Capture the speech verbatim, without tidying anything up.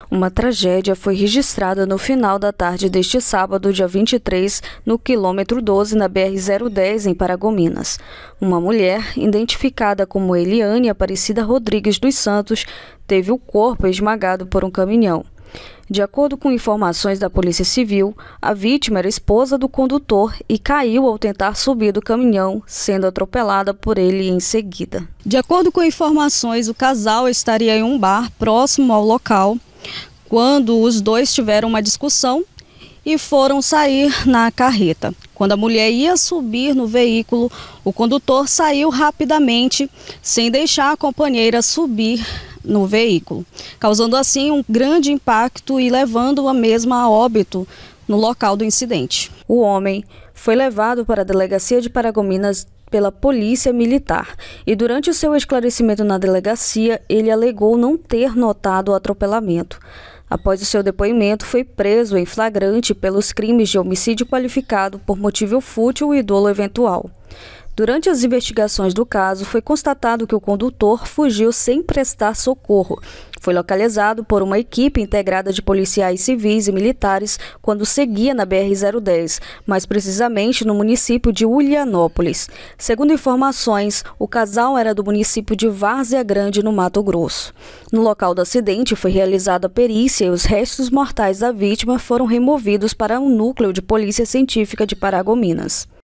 Uma tragédia foi registrada no final da tarde deste sábado, dia vinte e três, no quilômetro doze, na B R zero dez, em Paragominas. Uma mulher, identificada como Eliane Aparecida Rodrigues dos Santos, teve o corpo esmagado por um caminhão. De acordo com informações da Polícia Civil, a vítima era esposa do condutor e caiu ao tentar subir do caminhão, sendo atropelada por ele em seguida. De acordo com informações, o casal estaria em um bar próximo ao local quando os dois tiveram uma discussão e foram sair na carreta. Quando a mulher ia subir no veículo, o condutor saiu rapidamente, sem deixar a companheira subir no veículo, causando assim um grande impacto e levando a mesma a óbito no local do incidente. O homem foi levado para a delegacia de Paragominas pela Polícia Militar e durante o seu esclarecimento na delegacia, ele alegou não ter notado o atropelamento. Após o seu depoimento, foi preso em flagrante pelos crimes de homicídio qualificado por motivo fútil e dolo eventual. Durante as investigações do caso, foi constatado que o condutor fugiu sem prestar socorro. Foi localizado por uma equipe integrada de policiais civis e militares quando seguia na B R zero dez, mais precisamente no município de Ulianópolis. Segundo informações, o casal era do município de Várzea Grande, no Mato Grosso. No local do acidente foi realizada a perícia e os restos mortais da vítima foram removidos para um núcleo de polícia científica de Paragominas.